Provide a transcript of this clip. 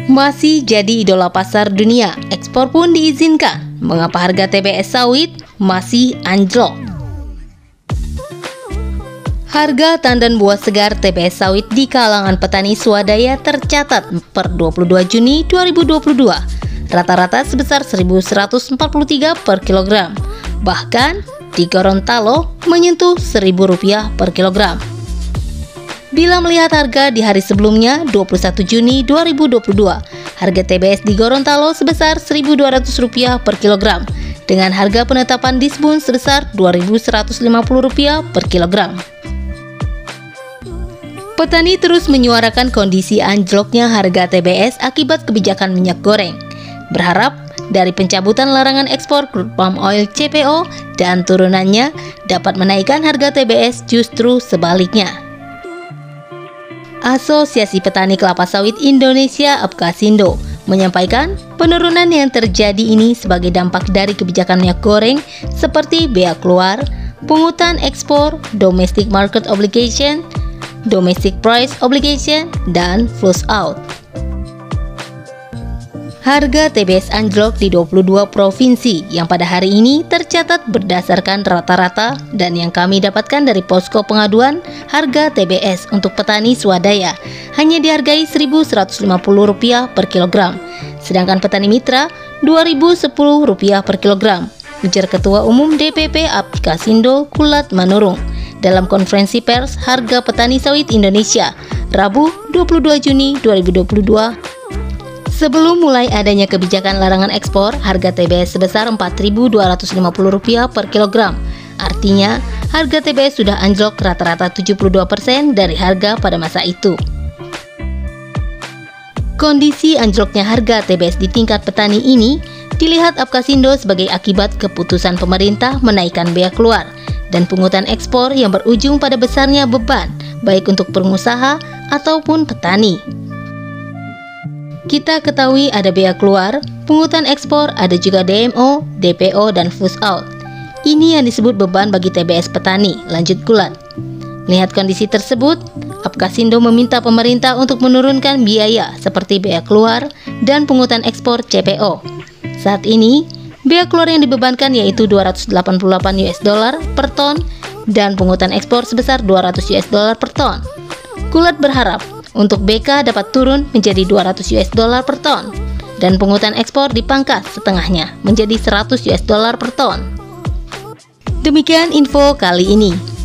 Masih jadi idola pasar dunia, ekspor pun diizinkan. Mengapa harga TBS sawit masih anjlok? Harga tandan buah segar TBS sawit di kalangan petani swadaya tercatat per 22 Juni 2022 rata-rata sebesar 1.143 per kilogram. Bahkan di Gorontalo menyentuh Rp1.000 per kilogram. Bila melihat harga di hari sebelumnya, 21 Juni 2022, harga TBS di Gorontalo sebesar Rp1.200 per kilogram, dengan harga penetapan Disbun sebesar Rp2.150 per kilogram. Petani terus menyuarakan kondisi anjloknya harga TBS akibat kebijakan minyak goreng, berharap dari pencabutan larangan ekspor crude palm oil CPO dan turunannya dapat menaikkan harga TBS, justru sebaliknya. Asosiasi Petani Kelapa Sawit Indonesia (APKASindo) menyampaikan penurunan yang terjadi ini sebagai dampak dari kebijakan minyak goreng seperti bea keluar, pungutan ekspor, domestic market obligation, domestic price obligation, dan flush out. Harga TBS anjlok di 22 provinsi yang pada hari ini tercatat berdasarkan rata-rata dan yang kami dapatkan dari posko pengaduan harga TBS untuk petani swadaya hanya dihargai Rp1.150 per kilogram, sedangkan petani mitra Rp2.010 per kilogram, ujar Ketua Umum DPP APKASindo Kulat Manurung dalam konferensi pers harga petani sawit Indonesia Rabu 22 Juni 2022. Sebelum mulai adanya kebijakan larangan ekspor, harga TBS sebesar Rp4.250 per kilogram. Artinya, harga TBS sudah anjlok rata-rata 72% dari harga pada masa itu. Kondisi anjloknya harga TBS di tingkat petani ini dilihat APKASindo sebagai akibat keputusan pemerintah menaikkan bea keluar dan pungutan ekspor yang berujung pada besarnya beban, baik untuk pengusaha ataupun petani. Kita ketahui ada bea keluar, pungutan ekspor, ada juga DMO, DPO, dan flush out. Ini yang disebut beban bagi TBS petani, lanjut Kulat. Lihat kondisi tersebut, APKASindo meminta pemerintah untuk menurunkan biaya seperti bea keluar dan pungutan ekspor CPO. Saat ini, bea keluar yang dibebankan yaitu $288 per ton dan pungutan ekspor sebesar $200 per ton. Kulat berharap untuk BK dapat turun menjadi $200 per ton dan pungutan ekspor dipangkas setengahnya menjadi $100 per ton. Demikian info kali ini.